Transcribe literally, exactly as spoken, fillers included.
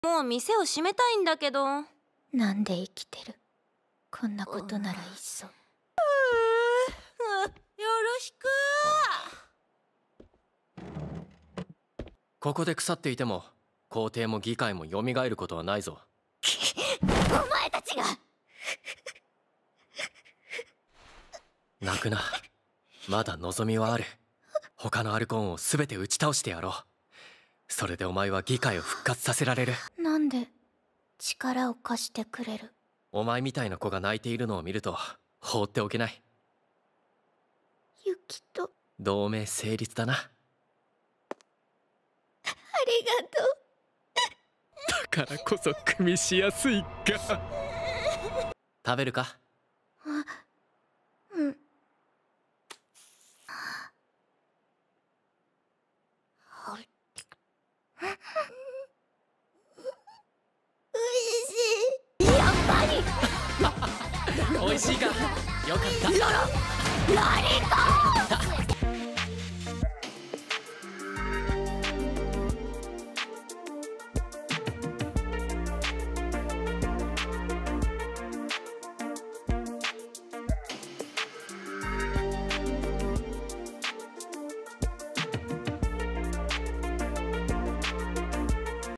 もう店を閉めたいんだけど。 なんで生きてる。こんなことならいっそ。 よろしく。 ここで腐っていても皇帝も議会も蘇ることはないぞ。 お前たちが泣くな。まだ望みはある。他のアルコーンを全て打ち倒してやろう。それでお前は議会を復活させられる。 なんで力を貸してくれる。 お前みたいな子が泣いているのを見ると放っておけない。 ユキと同盟成立だな。 ありがとう。 だからこそ組みしやすいか。食べるか。 あ、うん。おいしい。やっぱり美味しいか。よかった。 ロロロリコ